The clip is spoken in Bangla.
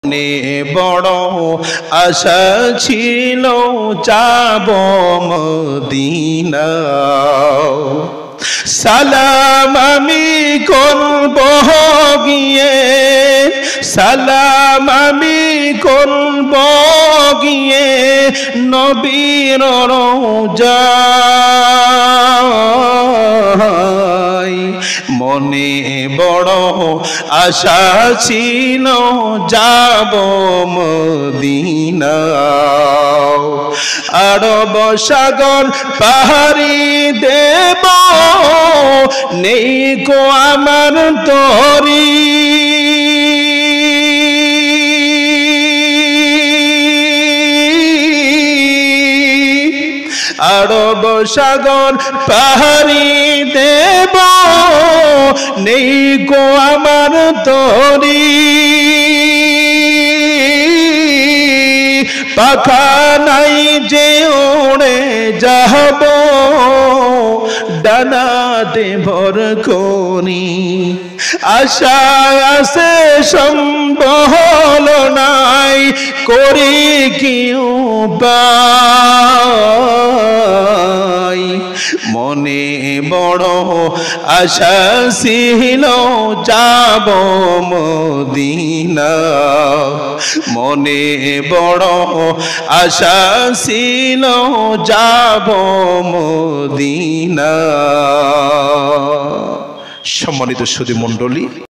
নে বড় আশা ছিল যাব মদিনা সালাম আমি করব গিয়ে সালাম আমি করব গিয়ে নবীর রওজায় মনে বড় আশা ছিল যাব মদিনা আরব সাগর পাহাড়ি দেব নেই কো আমার তরি আরব সাগর পাহাড়ি দেব নেই কো আমার তরি পাখা নাই যে উড়ে যাব ডানাতে ভর করি আশা আছে সম্বল নাই করি কি উপায় মনে বড় আশা ছিল যাব মদিনা মনে বড় আশা ছিল যাব মদিনা। সম্মানিত সুধী মণ্ডলী।